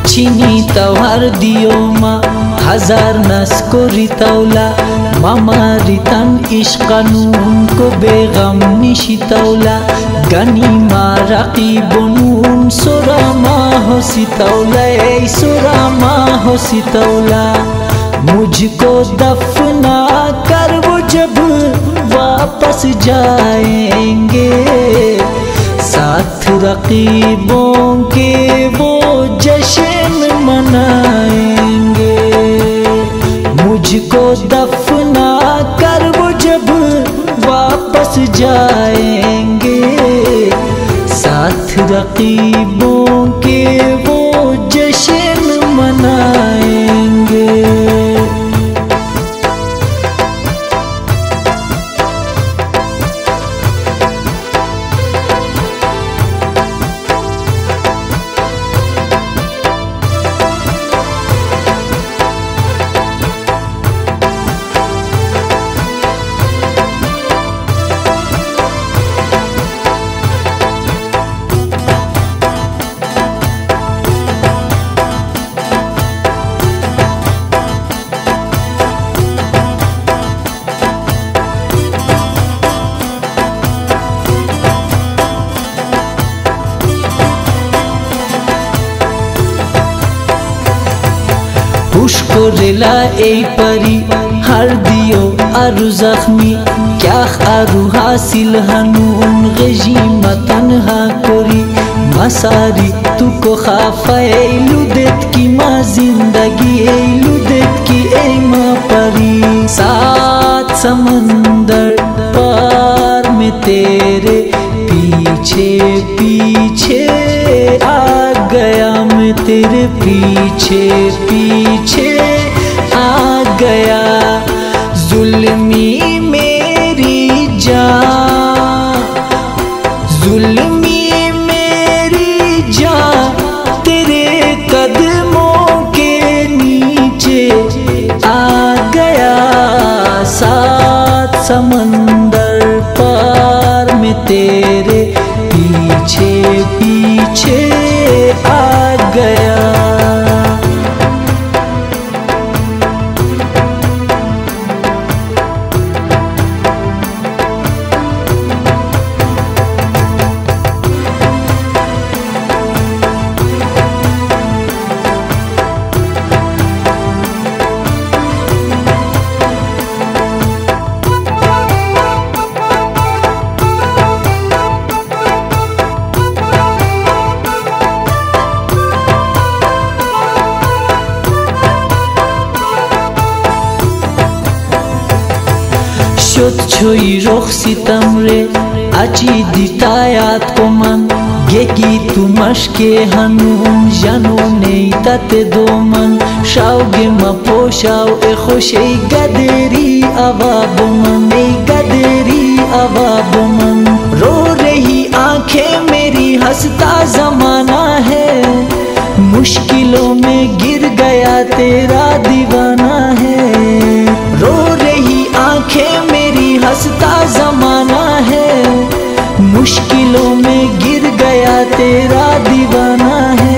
चिनी तवार दियो मा हजार नस को रितौला मामा रितन इश्कनून को बेगम निशितौला गनी मारकी बनून सोरा मा हो सितौला सोरा मा हो सितौला मुझको दफना कर वो जब वापस जाएंगे साथ रकीबों के वो जश्न मनाएंगे। मुझको दफना कर वो जब वापस जाएंगे साथ रकीबों के वो जश्न मनाएंगे। हुशको रेला এই পারি হার দিও আরু জখমি क्या আরু হাসিল হানুন গজি মতনহা করি मसारी तुको खाफे लुदेत की माँ जिंदगी लुदेत की ए माँ परी सात समंदर पार में तेरे पीछे पीछे आ गया मैं तेरे पीछे पीछे आ गया जुल्मी मेरी जान जुल्मी मेरी जान तेरे कदमों के नीचे आ गया सात समंदर पार में तेरे पीछे पीछे आ गया। छुई रोख सितमरे अची दितायात को मन गेकी तुमश के हनून जानो नहीं तते दो मन शाओगे मपोशाओ ए खुशे गदेरी अवाब मन ए गदेरी अवाब मन रो रही आंखें मेरी हंसता जमाना है मुश्किलों में गिर गया तेरा दीवाना है रो रही आंखें मेरी हंसता जमाना है मुश्किलों में गिर गया तेरा दीवाना है।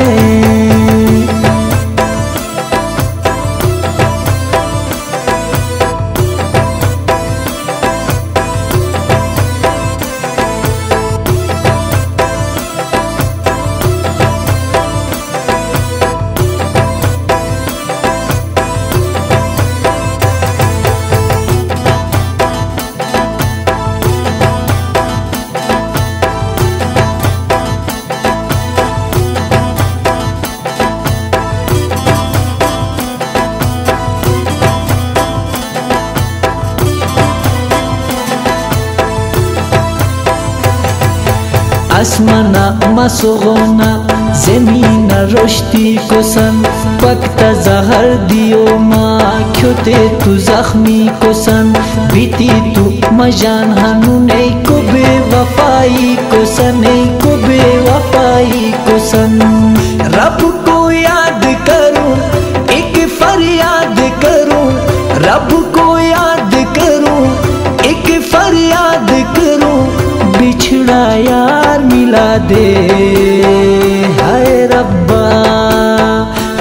आसमाना मसोगोना ज़मीन रोशती कोसन पकता जहर दियो माँ क्योंते तू जख्मी कोसन बीती तू मजान हनु नहीं को बेवफाई कोसन नहीं को बेवफाई कोसन रब को याद करूं एक फरियाद करूं रब को याद करूं एक फरियाद करूं बिछड़ा यार मिला दे हाय रब्बा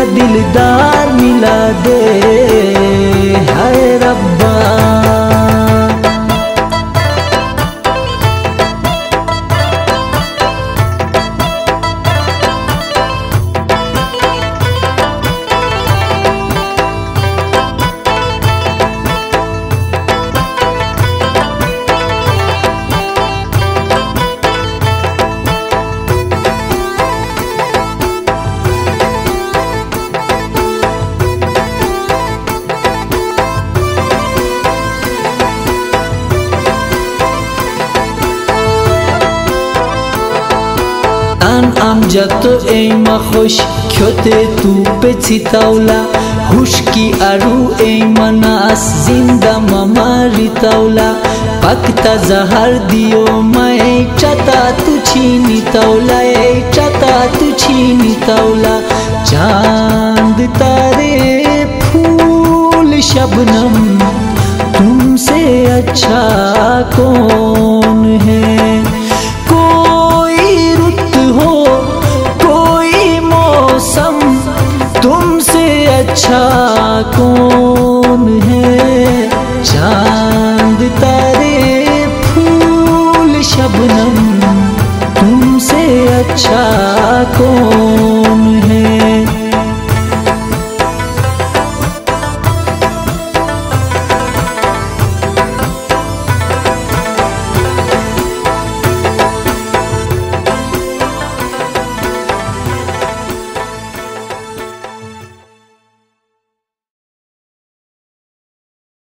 दिलदार मिला दे हाय रब्बा। Amjato eima khosh kyote tu petsi taula hushki aru eima nas zinda mamari taula pakta zahar diyo mae chata tu chini taula chata tu chini taula चांद तारे फूल शबनम तुमसे अच्छा कौन है। तुमसे अच्छा कौन